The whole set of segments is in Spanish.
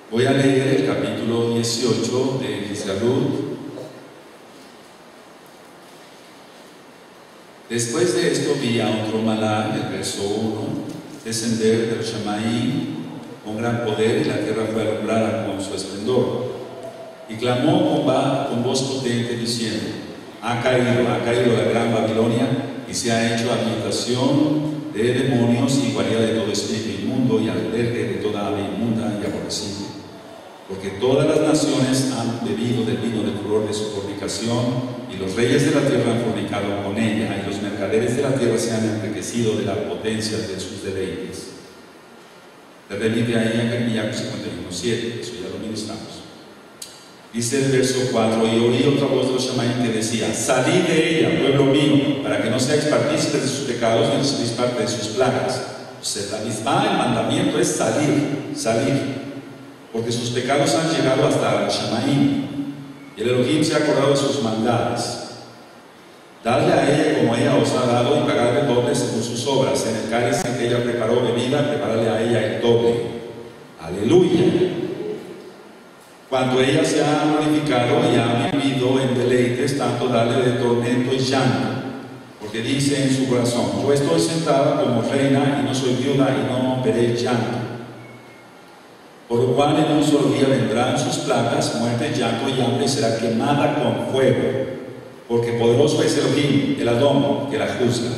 Voy a leer el capítulo 18 de Jesús. Después de esto vi a otro malá, el verso 1, descender del Shamaí con gran poder, y la tierra fue alumbrada con su esplendor. Y clamó con voz potente diciendo: ha caído la gran Babilonia, y se ha hecho habitación de demonios y guarida de todo espíritu inmundo y albergue de toda ave inmunda y aborrecida. Porque todas las naciones han bebido del vino del furor de su fornicación, y los reyes de la tierra han fornicado con ella, y los mercaderes de la tierra se han enriquecido de la potencia de sus deleites. De remite ahí a Jeremías 51:7, eso ya lo ministramos. Dice el verso 4: y oí otra voz de los Shamaim que decía: salid de ella, pueblo mío, para que no seáis partícipes de sus pecados ni recibáis parte de sus plagas. Pues la misma, el mandamiento es salir, porque sus pecados han llegado hasta el Shamaim, y el Elohim se ha acordado de sus maldades. Dadle a ella como ella os ha dado, y pagadle doble según sus obras. En el cáliz en que ella preparó bebida, prepararle a ella el doble. Aleluya. Cuando ella se ha glorificado y ha vivido en deleites, tanto darle de tormento y llanto, porque dice en su corazón: yo estoy sentada como reina, y no soy viuda, y no veré llanto. Por lo cual en un solo día vendrán sus plagas, muerte, llanto y hambre, y será quemada con fuego, porque poderoso es Elohim, el Adón, que la juzga.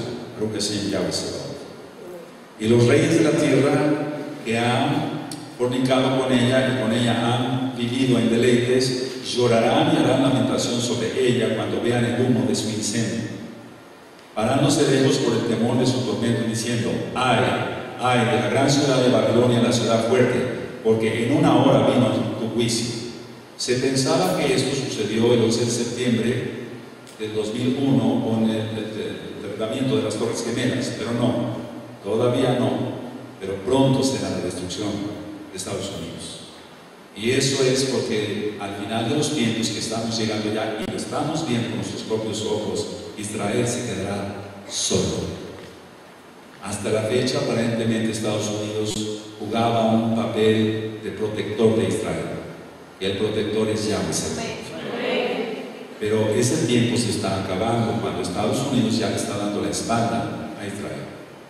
Y los reyes de la tierra que han fornicado con ella y con ella han vivido en deleites, llorarán y harán lamentación sobre ella cuando vean el humo de su incendio, parándose lejos por el temor de su tormento, diciendo: ay de la gran ciudad de Babilonia, la ciudad fuerte, porque en una hora vino tu juicio. Se pensaba que esto sucedió el 11 de septiembre del 2001 con el derribamiento de las Torres Gemelas, pero no, todavía no, pero pronto será la destrucción de Estados Unidos. Y eso es porque al final de los tiempos que estamos llegando ya, y lo estamos viendo con nuestros propios ojos, Israel se quedará solo. Hasta la fecha, aparentemente, Estados Unidos jugaba un papel de protector de Israel, y el protector es Yahweh. Pero ese tiempo se está acabando cuando Estados Unidos ya le está dando la espalda a Israel.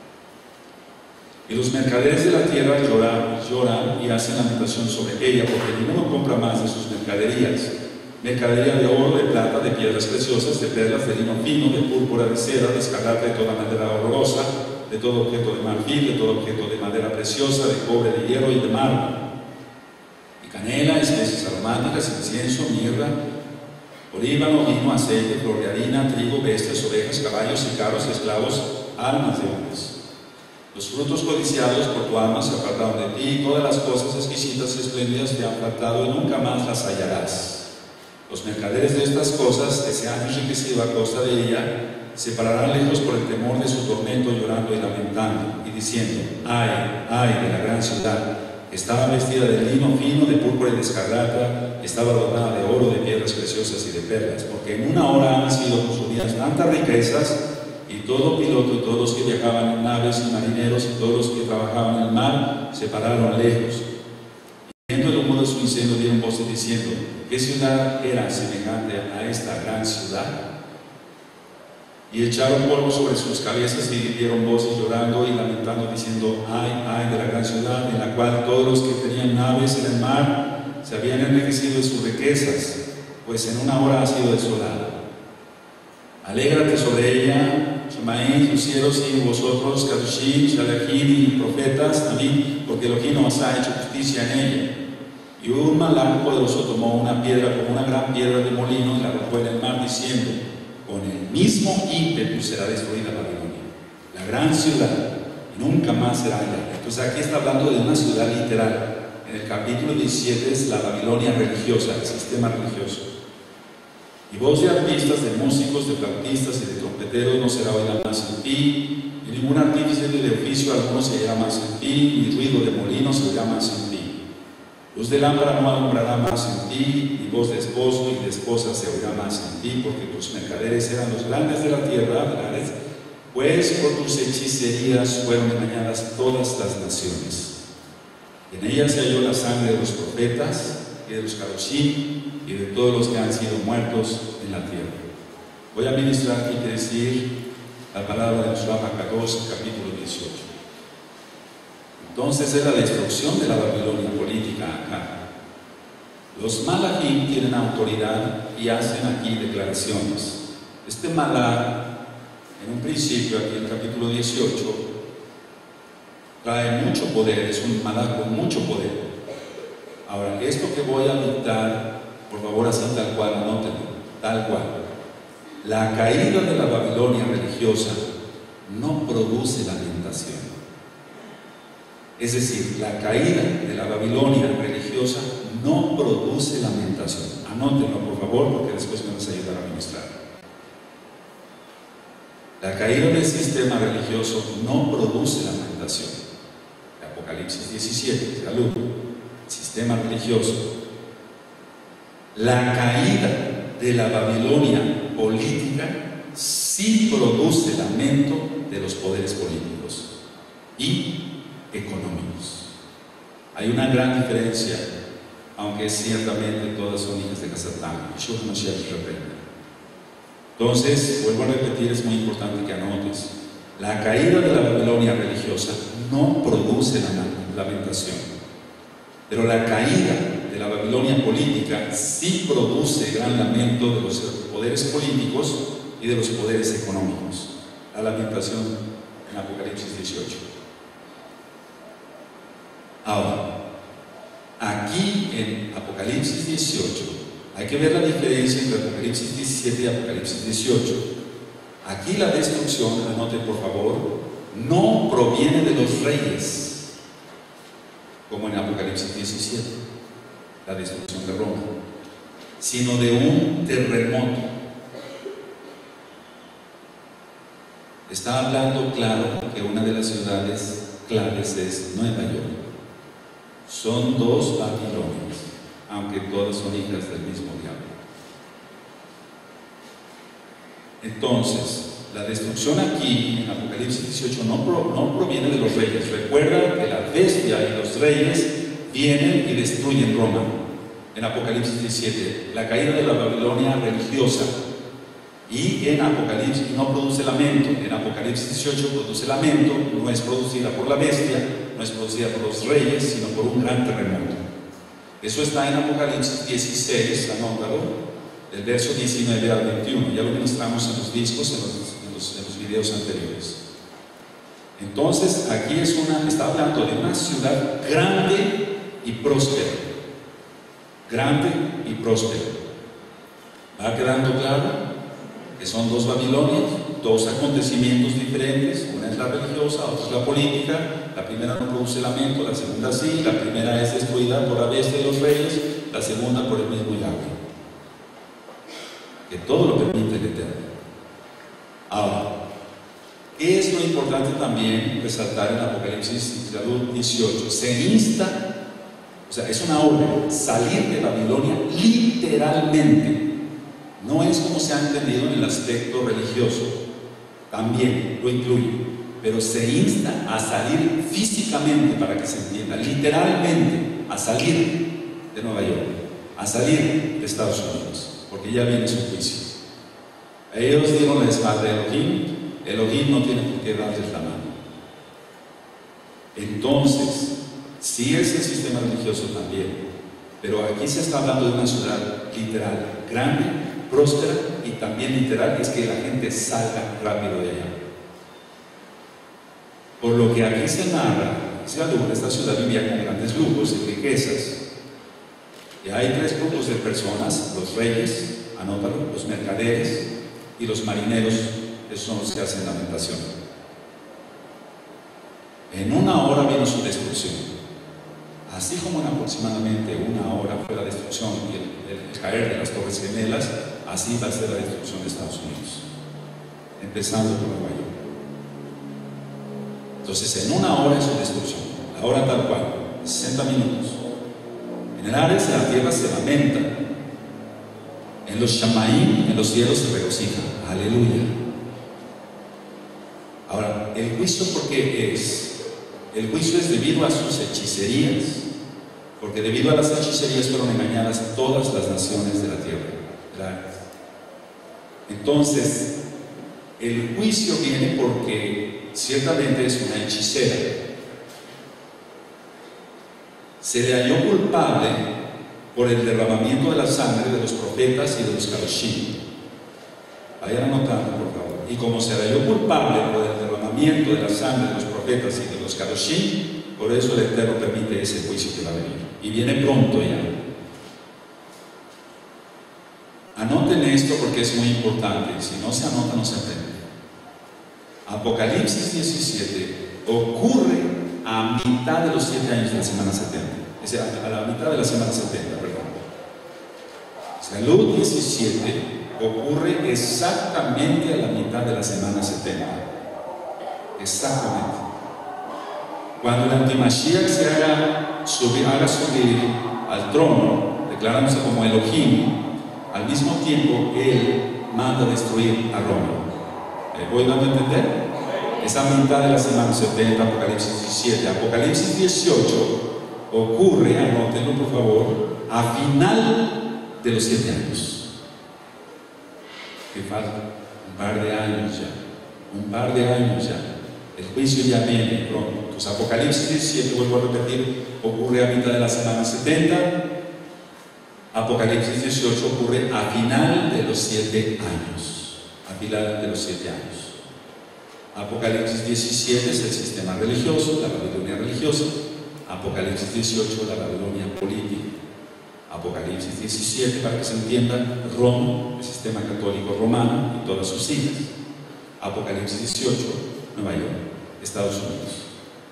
Y los mercaderes de la tierra lloran y hacen lamentación sobre ella, porque ninguno compra más de sus mercaderías: mercadería de oro, de plata, de piedras preciosas, de perlas, de lino fino, de púrpura, de seda, de escarlata, de toda madera horrorosa, de todo objeto de marfil, de todo objeto de madera preciosa, de cobre, de hierro y de mármol, y canela, especies aromáticas, incienso, mirra, olíbano, vino, aceite, flor de harina, trigo, bestias, ovejas, caballos y carros, esclavos, almas de hombres. Los frutos codiciados por tu alma se apartaron de ti, y todas las cosas exquisitas y espléndidas te han faltado, y nunca más las hallarás. Los mercaderes de estas cosas, que se han enriquecido a costa de ella, se pararán lejos por el temor de su tormento, llorando y lamentando, y diciendo: ay de la gran ciudad. Estaba vestida de lino fino, de púrpura y de escarlata, estaba adornada de oro, de piedras preciosas y de perlas, porque en una hora han sido consumidas tantas riquezas, y todo piloto y todos los que viajaban en naves y marineros y todos los que trabajaban en el mar se pararon lejos. Y viendo el humo de su incendio, dieron voces diciendo: ¿qué ciudad era semejante a esta gran ciudad? Y echaron polvo sobre sus cabezas y dieron voces llorando y lamentando, diciendo: ay de la gran ciudad, en la cual todos los que tenían naves en el mar se habían enriquecido de sus riquezas, pues en una hora ha sido desolada. Alégrate sobre ella, Shamaim, sus cielos, y vosotros, Kadoshim, Shalachim y profetas, también, porque Elohim os ha hecho justicia en ella. Y un malach poderoso tomó una piedra como una gran piedra de molino y la arrojó en el mar, diciendo: con el mismo ímpetu será destruida Babilonia, la gran ciudad, y nunca más será hallada. Entonces aquí está hablando de una ciudad literal. En el capítulo 17 es la Babilonia religiosa, el sistema religioso. Y voz de artistas, de músicos, de flautistas y de trompeteros no será oída más en ti, y ningún artífice de oficio alguno se oirá más en ti, ni ruido de molino se oirá más en ti. Luz de lámpara no alumbrará más en ti, ni voz de esposo y de esposa se oirá más en ti, porque tus mercaderes eran los grandes de la tierra, pues por tus hechicerías fueron engañadas todas las naciones. En ella se halló la sangre de los profetas y de los Kadoshim y de todos los que han sido muertos en la tierra. Voy a ministrar aquí que decir la palabra de Shuach HaKadosh, capítulo 18. Entonces es la destrucción de la Babilonia política acá. Los malachim tienen autoridad y hacen aquí declaraciones. Este malach, en un principio, aquí en el capítulo 18, trae mucho poder, es un malach con mucho poder. Ahora, esto que voy a dictar, por favor, así tal cual, anótenlo, tal cual. La caída de la Babilonia religiosa no produce lamentación. Es decir, la caída de la Babilonia religiosa no produce lamentación. Anótenlo, por favor, porque después me vas a ayudar a ministrar. La caída del sistema religioso no produce lamentación. Apocalipsis 17, salud. Sistema religioso. La caída de la Babilonia política sí produce lamento de los poderes políticos y económicos. Hay una gran diferencia, aunque ciertamente todas son hijas de Hasatán. Yeshua Mashiach reprende. Entonces, vuelvo a repetir, es muy importante que anotes. La caída de la Babilonia religiosa no produce la lamentación, pero la caída de la Babilonia política sí produce gran lamento de los poderes políticos y de los poderes económicos. La lamentación en Apocalipsis 18. Ahora, aquí en Apocalipsis 18 hay que ver la diferencia entre Apocalipsis 17 y Apocalipsis 18. Aquí la destrucción, anoten por favor, no proviene de los reyes, como en Apocalipsis 17, la destrucción de Roma, sino de un terremoto. Está hablando claro que una de las ciudades claves es Nueva York. Son dos Babilonias, aunque todas son hijas del mismo diablo. Entonces, la destrucción aquí en Apocalipsis 18 no proviene de los reyes. Recuerda que la bestia y los reyes vienen y destruyen Roma. En Apocalipsis 17, la caída de la Babilonia religiosa. Y en Apocalipsis no produce lamento. En Apocalipsis 18 produce lamento. No es producida por la bestia, no es producida por los reyes, sino por un gran terremoto. Eso está en Apocalipsis 16, anótalo, del verso 19 al 21. Ya lo ministramos en los discos, en los videos anteriores. Entonces, aquí está hablando de una ciudad grande y próspera. Grande y próspera. ¿Va quedando claro? Que son dos Babilonias, dos acontecimientos diferentes. Una es la religiosa, otra es la política. La primera no produce lamento, la segunda sí. La primera es destruida por la bestia y los reyes, la segunda por el mismo Yahweh, que todo lo permite el Eterno. Ahora, ¿qué es lo importante también resaltar en Apocalipsis 18? Se insta, o sea, es una orden, salir de Babilonia literalmente. No es como se ha entendido en el aspecto religioso, también lo incluye, pero se insta a salir físicamente, para que se entienda, literalmente, a salir de Nueva York, a salir de Estados Unidos, porque ya viene su juicio. Ellos dieron la espalda a Elohim, Elohim no tiene por qué darles la mano. Entonces, sí es el sistema religioso también, pero aquí se está hablando de una ciudad literal, grande, próspera, y también literal es que la gente salga rápido de allá. Por lo que aquí se narra, esta ciudad vivía con grandes lujos y riquezas. Y hay tres grupos de personas: los reyes, anótalo, los mercaderes y los marineros. Esos son los que hacen lamentación. En una hora vino su destrucción. Así como en aproximadamente una hora fue la destrucción y el caer de las Torres Gemelas, así va a ser la destrucción de Estados Unidos, empezando por Nueva York. Entonces, en una hora es su destrucción, la hora tal cual, 60 minutos. En el Ares de la tierra se lamenta, en los Shamaim, en los cielos se regocija. Aleluya. Ahora, el juicio, ¿por qué es? El juicio es debido a sus hechicerías, porque debido a las hechicerías fueron engañadas todas las naciones de la tierra. Entonces, el juicio viene porque ciertamente es una hechicera. Se le halló culpable por el derramamiento de la sangre de los profetas y de los kadoshim. Vayan anotando, por favor. Y como se le halló culpable por el derramamiento de la sangre de los profetas y de los kadoshim, por eso el Eterno permite ese juicio que va a venir. Y viene pronto ya. Anoten esto porque es muy importante. Si no se anota, no se aprende. Apocalipsis 17 ocurre a mitad de los 7 años de la semana 70. Es decir, a la mitad de la semana 70, perdón. Salud 17 ocurre exactamente a la mitad de la semana 70. Exactamente. Cuando el antimashiach se haga subir al trono, declarándose como Elohim, al mismo tiempo él manda destruir a Roma. ¿Voy dando a entender? Esa mitad de la semana 70, Apocalipsis 17. Apocalipsis 18 ocurre, anótenlo por favor, a final de los 7 años. Que falta un par de años ya. Un par de años ya. El juicio ya viene pronto. Entonces, Apocalipsis 17, vuelvo a repetir, ocurre a mitad de la semana 70. Apocalipsis 18 ocurre a final de los 7 años. A final de los 7 años. Apocalipsis 17 es el sistema religioso, la Babilonia religiosa. Apocalipsis 18, la Babilonia política. Apocalipsis 17, para que se entienda, Roma, el sistema católico romano y todas sus hijas. Apocalipsis 18, Nueva York, Estados Unidos.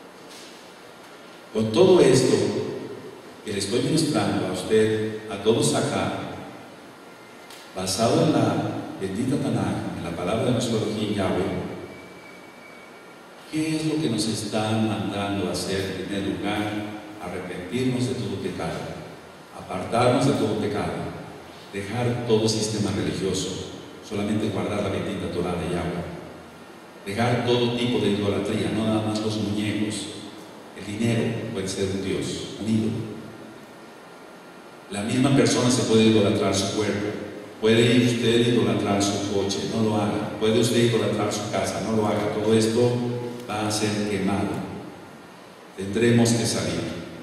Con todo esto que le estoy ministrando a usted, a todos acá, basado en la bendita Tanaj, en la palabra de nuestro Elohim Yahweh, ¿qué es lo que nos están mandando a hacer? En primer lugar, arrepentirnos de todo pecado, apartarnos de todo pecado, dejar todo sistema religioso, solamente guardar la bendita Torah de Yahweh, dejar todo tipo de idolatría, no nada más los muñecos. El dinero puede ser un Dios, un ídolo. La misma persona se puede idolatrar su cuerpo. Puede ir usted idolatrar su coche, no lo haga. Puede usted idolatrar su casa, no lo haga. Todo esto va a ser quemado. Tendremos que salir.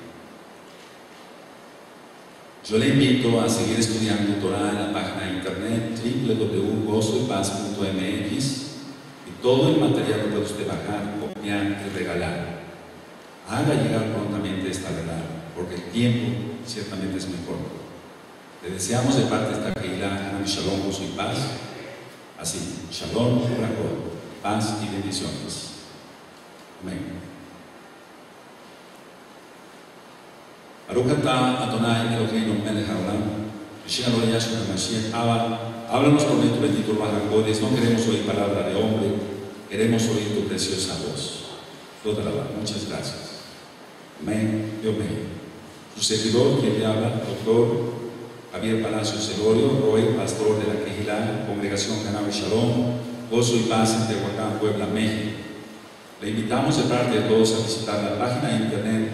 Yo le invito a seguir estudiando Torah en la página de internet www.gozoypaz.mx, y todo el material lo puede usted bajar, copiar y regalar. Haga llegar prontamente esta verdad, porque el tiempo ciertamente es muy corto. Le deseamos de parte de esta Keilah Shalom, gozo y paz. Así, Shalom, paz y bendiciones. Amén. Baruch atah Adonai Eloheinu melech haolam, Mashiach lo Yahshua Mashiach. Háblanos por tu bendito Ruach HaKodesh. No queremos oír palabra de hombre, queremos oír tu preciosa voz. Toda la verdad. Muchas gracias. Amén y amén. Su servidor que le habla, doctor Javier Palacios Celorio, Roy, pastor de la Keilah, Congregación Canabe Shalom, Gozo y Paz en Tehuacán, Puebla, México. Le invitamos de parte de todos a visitar la página de internet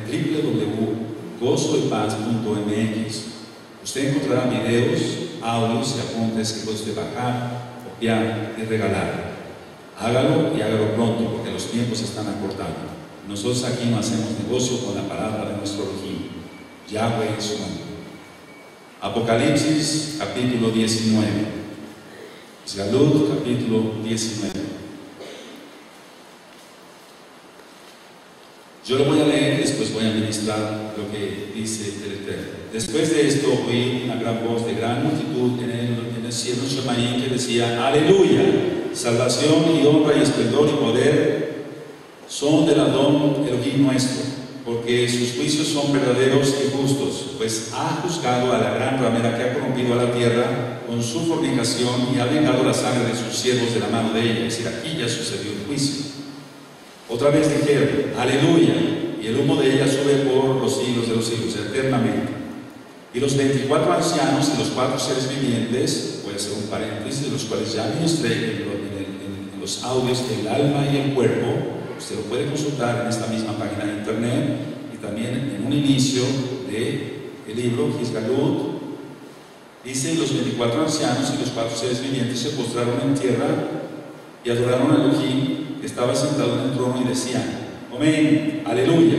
www.gozoypaz.mx. Usted encontrará videos, audios y apuntes que puede usted bajar, copiar y regalar. Hágalo y hágalo pronto, porque los tiempos se están acortando. Nosotros aquí no hacemos negocio con la palabra de nuestro Elohim, Yahweh es su nombre. Apocalipsis capítulo 19. Salud capítulo 19. Yo lo voy a leer, después voy a ministrar lo que dice el Eterno. Después de esto oí una gran voz de gran multitud en el cielo Shemaín que decía: Aleluya, salvación y honra y esplendor y poder son del Adón Elohim nuestro, porque sus juicios son verdaderos y justos, pues ha juzgado a la gran ramera que ha corrompido a la tierra con su fornicación y ha vengado la sangre de sus siervos de la mano de ella. Es decir, aquí ya sucedió el juicio. Otra vez dijeron: Aleluya, y el humo de ella sube por los siglos de los siglos, eternamente. Y los 24 ancianos y los 4 seres vivientes, puede ser un paréntesis, de los cuales ya ministré en los audios, el alma y el cuerpo, usted lo puede consultar en esta misma página de internet y también en un inicio del libro Gizgalut. Dice: los 24 ancianos y los 4 seres vivientes se postraron en tierra y adoraron a Elohim, que estaba sentado en el trono, y decían: amén, aleluya.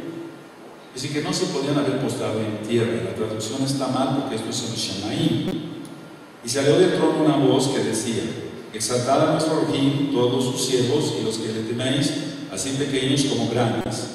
Es decir, que no se podían haber postrado en tierra. La traducción está mal porque esto es en Shemaim. Y salió del trono una voz que decía: exaltad a nuestro Elohim, todos sus siervos y los que le teméis, así pequeños como grandes.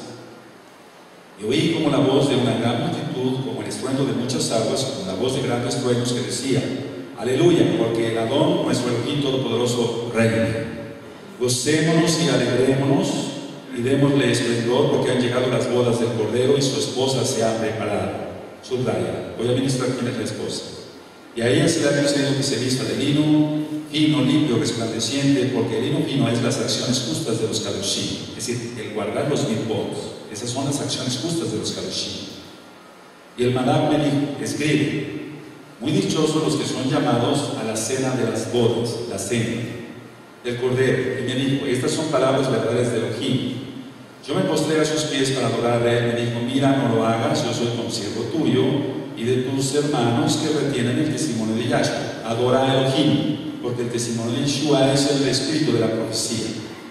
Y oí como la voz de una gran multitud, como el estruendo de muchas aguas, como la voz de grandes truenos, que decía: aleluya, porque el Adón, nuestro Elohim todopoderoso, reina. Gocémonos y alegrémonos y démosle esplendor, porque han llegado las bodas del Cordero y su esposa se ha preparado. Subraya, voy a ministrar quién es la esposa. Y a ella se le ha concedido que se vista de lino fino, limpio, resplandeciente, porque el lino fino es las acciones justas de los kadoshim, es decir, el guardar los mitzvot. Esas son las acciones justas de los kadoshim. Y el Malach me dijo: escribe: muy dichosos los que son llamados a la cena de las bodas, la cena del Cordero. Y me dijo: estas son palabras verdaderas de Elohim. Yo me postré a sus pies para adorarle. Él me dijo: mira, no lo hagas, yo soy consiervo tuyo y de tus hermanos que retienen el testimonio de Yahshua. Adora a Elohim, porque el testimonio de Yeshua es el espíritu de la profecía.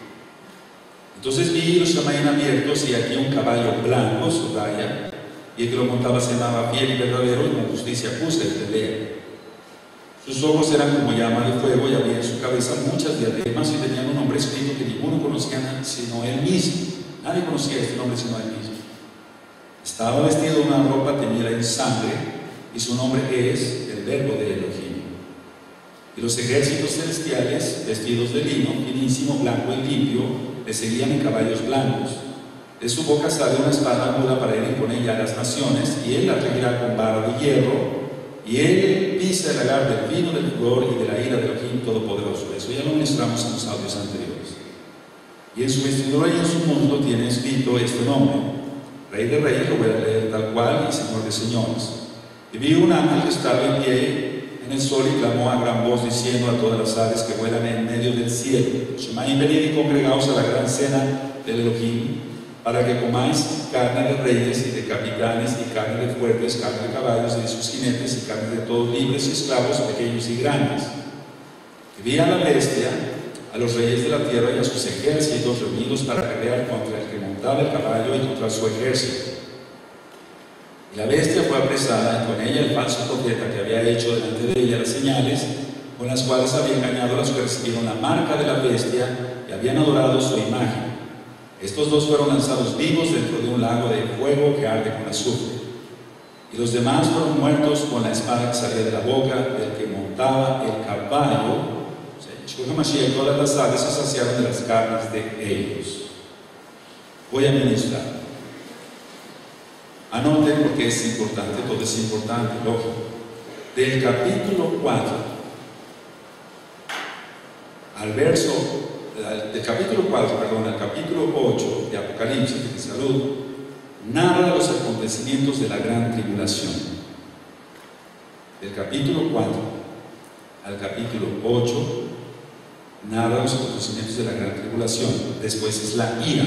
Entonces vi los Shamaim abiertos, y aquí un caballo blanco, subraya, y el que lo montaba se llamaba Fiel y Verdadero, y con justicia justa y pelea. Sus ojos eran como llama de fuego, y había en su cabeza muchas diademas, y tenían un nombre escrito que ninguno conocía sino él mismo. Nadie conocía este nombre sino él mismo. Estaba vestido de una ropa teñida en sangre, y su nombre es el Verbo de Elohim. Y los ejércitos celestiales, vestidos de lino finísimo, blanco y limpio, le seguían en caballos blancos. De su boca sale una espada aguda para herir con ella a las naciones, y él la regirá con vara de hierro, y él pisa el lagar del vino del furor y de la ira del Elohim todopoderoso. Eso ya lo ministramos en los audios anteriores. Y en su vestidura y en su mundo tiene escrito este nombre: Rey de Reyes, lo voy a leer tal cual, y Señor de Señores. Y vi un ángel que estaba en pie en el sol y clamó a gran voz, diciendo a todas las aves que vuelan en medio del cielo: Shemaim, venid y congregaos a la gran cena del Elohim, para que comáis carne de reyes y de capitanes, y carne de fuertes, carne de caballos y de sus jinetes, y carne de todos, libres y esclavos, pequeños y grandes. Y vi a la bestia, a los reyes de la tierra y a sus ejércitos reunidos para pelear contra el que montaba el caballo y contra su ejército. Y la bestia fue apresada, y con ella el falso profeta que había hecho delante de ella las señales con las cuales había engañado a los que recibieron la marca de la bestia y habían adorado su imagen. Estos dos fueron lanzados vivos dentro de un lago de fuego que arde con azufre. Y los demás fueron muertos con la espada que salía de la boca del que montaba el caballo. O sea, Yeshua HaMashiach, y todas las aves se saciaron de las carnes de ellos. Voy a ministrar. Anoten, porque es importante, todo es importante, lógico. Del capítulo 4 al del capítulo 4, perdón, al capítulo 8 de Apocalipsis de Salud, narra los acontecimientos de la gran tribulación. Del capítulo 4 al capítulo 8 narra los acontecimientos de la gran tribulación. Después es la ira.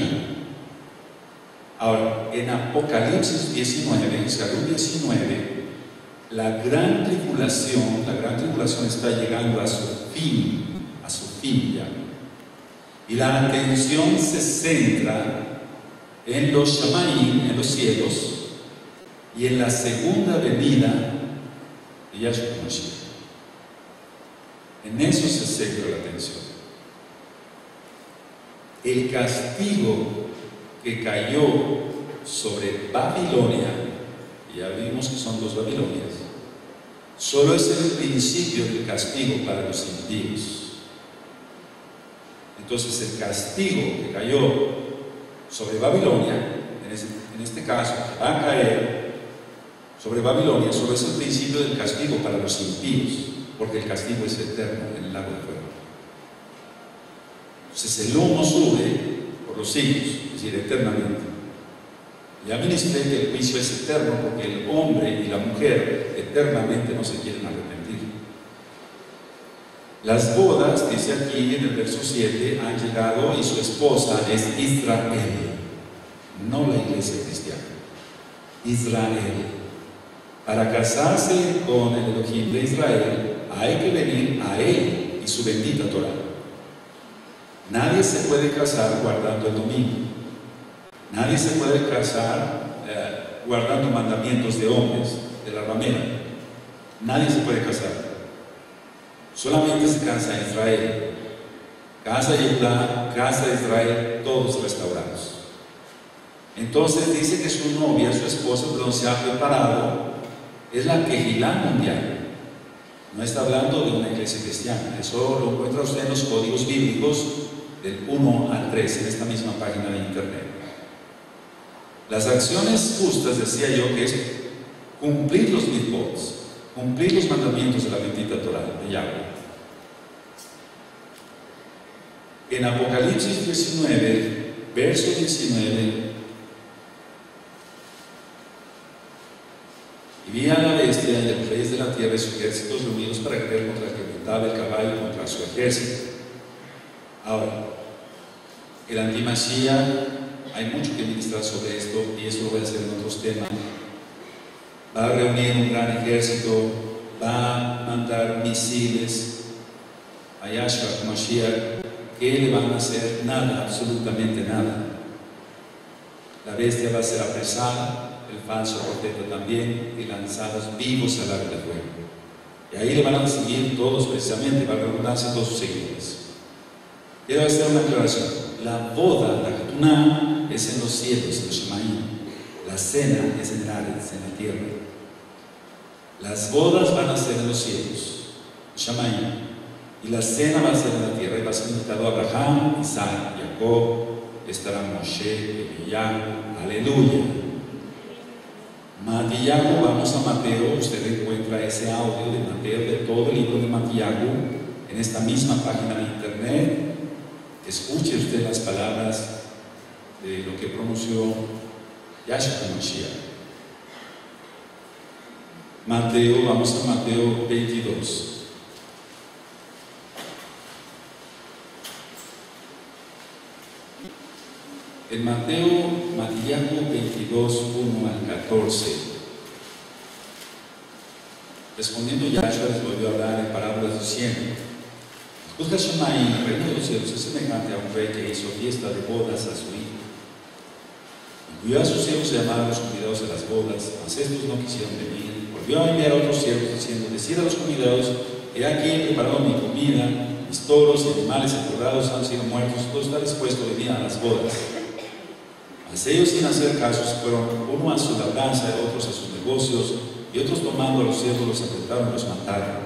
Ahora, en Apocalipsis 19, en Salud 19, la gran tribulación está llegando a su fin ya. Y la atención se centra en los Shamaim, en los cielos, y en la segunda venida de Yahshua HaMashiach. En eso se centra la atención. El castigo que cayó sobre Babilonia, y ya vimos que son 2 Babilonias, solo es el principio del castigo para los impíos. Entonces el castigo que cayó sobre Babilonia, en este caso, va a caer sobre Babilonia, solo es el principio del castigo para los impíos, porque el castigo es eterno en el lago de fuego. Entonces el humo sube por los siglos, es decir, eternamente. Ya ministré que el juicio es eterno porque el hombre y la mujer eternamente no se quieren arrepentir. Las bodas bodas, dice aquí en el verso 7, han llegado y su esposa es Israel, no la iglesia cristiana, Israel. Para casarse con el Elohim de Israel hay que venir a Él y su bendita Torah. Nadie se puede casar guardando el domingo. Nadie se puede casar guardando mandamientos de hombres, de la ramera. Nadie se puede casar. Solamente se casa Israel. Casa de Judá, casa de Israel, todos restaurados. Entonces dice que su novia, su esposa, perdón, se ha preparado. Es la Kehilá mundial. No está hablando de una iglesia cristiana. Eso lo encuentra usted en los códigos bíblicos del 1 al 3 en esta misma página de internet. Las acciones justas, decía yo, que es cumplir los mitzvot, cumplir los mandamientos de la bendita Torah de Yahweh. En Apocalipsis 19, verso 19, y vi a la bestia y a los reyes de la tierra y sus ejércitos reunidos para guerrear contra el que montaba el caballo, contra su ejército. Ahora, el antimashiach, hay mucho que ministrar sobre esto, y eso lo voy a hacer en otros temas. Va a reunir un gran ejército, va a mandar misiles a Yahshua Mashiach, que le van a hacer nada, absolutamente nada. La bestia va a ser apresada, el falso profeta también, y lanzados vivos al lago de fuego. Y ahí le van a seguir todos, precisamente, para redundarse todos sus seguidores. Quiero hacer una aclaración. La boda, la Ketuná, es en los cielos, en los Shemaim. La cena es en Ares, en la tierra. Las bodas van a ser en los cielos, Shemaim. Y la cena va a ser en la tierra. Y va a ser invitado a Abraham, Isaac, Jacob, estará Moshe, Eliyahu, aleluya. Matíyahu, vamos a Mateo, usted encuentra ese audio de Mateo, de todo el libro de Matíyahu, en esta misma página de internet. Escuche usted las palabras de lo que pronunció Yahshua Mashiach. Mateo, vamos a Mateo 22. En Mateo 22, 1 al 14, respondiendo Yahshua les volvió a hablar en parábolas diciendo: Juzga Shemaim, el reino de los cielos es semejante a un rey que hizo fiesta de bodas a su hijo. Envió a sus siervos a llamar a los convidados a las bodas, mas estos no quisieron venir. Volvió a enviar a otros siervos diciendo: Decid a los convidados, he aquí he preparado mi comida, mis toros y animales engordados han sido muertos, todo está dispuesto a venir a las bodas. Mas ellos, sin hacer caso, se fueron uno a su labranza, otros a sus negocios, y otros tomando a los siervos los apretaron y los mataron.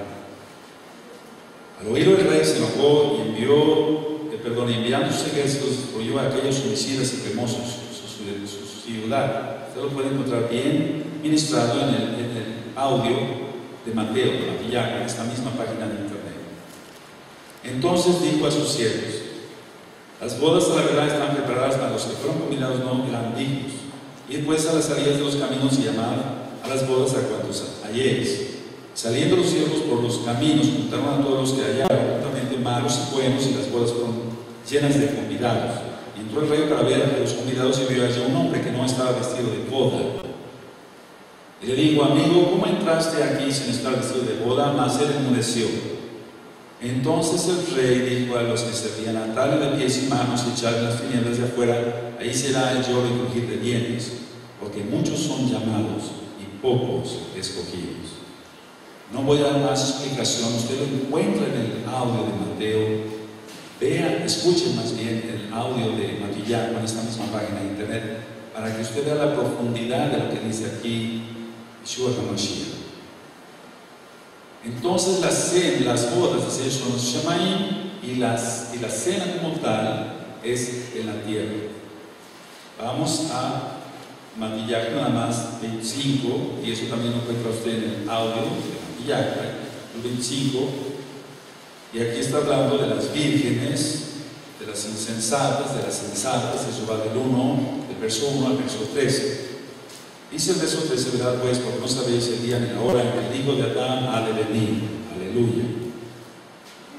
Al oírlo el rey se enojó y enviando sus ejércitos, destruyó a aquellos homicidas y quemó su ciudad. Usted lo puede encontrar bien ministrado en el audio de Mateo, de Matíyahu, en esta misma página de internet. Entonces dijo a sus siervos: Las bodas a la verdad están preparadas, para los que fueron convidados no eran dignos. Y después a las salidas de los caminos y llamad a las bodas a cuantos halléis. Saliendo los siervos por los caminos, juntaron a todos los que hallaron, juntamente malos y buenos, y las bodas fueron llenas de convidados. Y entró el rey para ver a los convidados y vio allí un hombre que no estaba vestido de boda. Y le dijo: Amigo, ¿cómo entraste aquí sin estar vestido de boda? Mas él enmudeció. Entonces el rey dijo a los que servían: Atadle de pies y manos y echadle las tinieblas de afuera, ahí será el lloro y crujir de dientes, porque muchos son llamados y pocos escogidos. No voy a dar más explicación, usted lo encuentra en el audio de Mateo. Vean, escuchen más bien el audio de Matíyahu en esta misma página de internet, para que usted vea la profundidad de lo que dice aquí Yahshua HaMashiach. Entonces las bodas, es decir, son los Shemaim, y la cena como tal es en la tierra. Vamos a Matíyahu nada más 25, y eso también lo encuentra usted en el audio de Matíyahu, el 25, y aquí está hablando de las vírgenes, de las insensatas, de las sensatas. Eso va del verso 1 al verso 13. Dice el verso 13: Verdad pues, porque no sabéis el día ni la hora en que el Hijo de Adán ha de venir. Aleluya. Vamos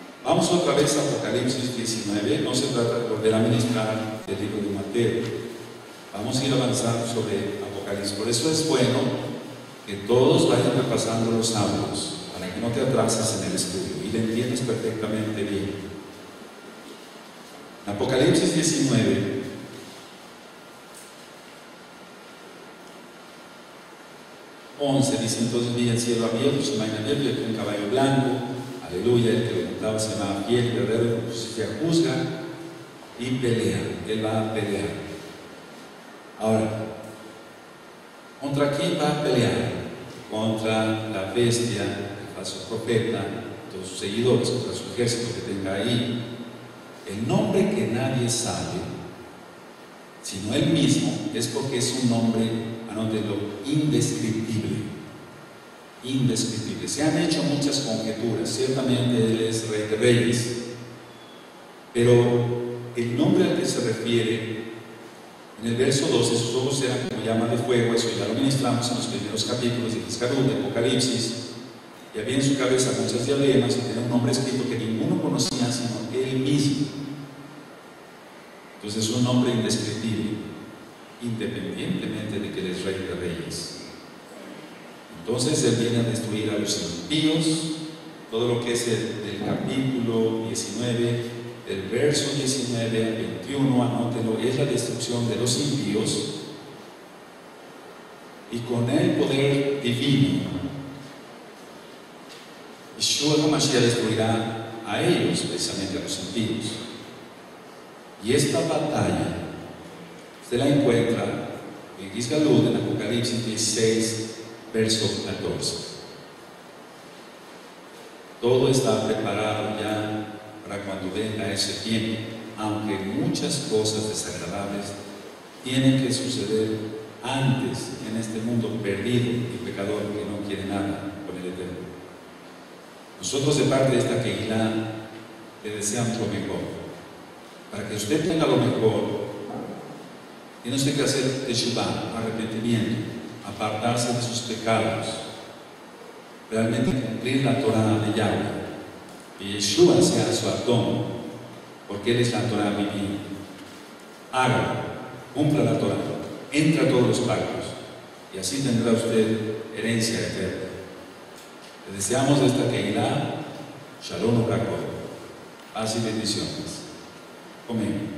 Vamos otra vez a Apocalipsis 19, no se trata de volver a ministrar el libro de Mateo. Vamos a ir avanzando sobre Apocalipsis. Por eso es bueno que todos vayan repasando los audios, para que no te atrases en el estudio y le entiendas perfectamente bien. Apocalipsis 19, dice: entonces vi el cielo abierto, se me abierto, y aquí un caballo blanco, aleluya, el que lo montaba se llamaba Fiel, guerrero, se juzga y pelea, él va a pelear. Ahora, ¿contra quién va a pelear? Contra la bestia, el falso profeta, todos sus seguidores, contra su ejército que tenga ahí. El nombre que nadie sabe, sino él mismo, es porque es un nombre, anótenlo, indescriptible. Indescriptible. Se han hecho muchas conjeturas, ciertamente él es Rey de Reyes, pero el nombre al que se refiere en el verso 12, sus ojos eran como llama de fuego, eso ya lo ministramos en los primeros capítulos de Iscarut, de Apocalipsis, y había en su cabeza muchas diademas y tenía un nombre escrito que ninguno conocía sino él mismo. Entonces es un nombre indescriptible, independientemente de que él es Rey de Reyes. Entonces él viene a destruir a los impíos. Todo lo que es el capítulo 19, del verso 19 al 21, anótelo, es la destrucción de los impíos, y con el poder divino Yeshua HaMashiach destruirá a ellos, precisamente a los impíos. Y esta batalla usted la encuentra en Iscarut, en Apocalipsis 16, verso 14. Todo está preparado ya para cuando venga ese tiempo, aunque muchas cosas desagradables tienen que suceder antes en este mundo perdido y pecador que no quiere nada con el Eterno. Nosotros, de parte de esta Keilah, le deseamos lo mejor. Para que usted tenga lo mejor, tiene usted que hacer teshuvah, arrepentimiento, apartarse de sus pecados, realmente cumplir la Torah de Yahweh, y Yeshua sea su Adón, porque Él es la Torah vivida. Hágalo, cumpla la Torah, entra a todos los pactos, y así tendrá usted herencia eterna. Le deseamos de esta Keilah, Shalom Ubrakoh, paz y bendiciones. Amén.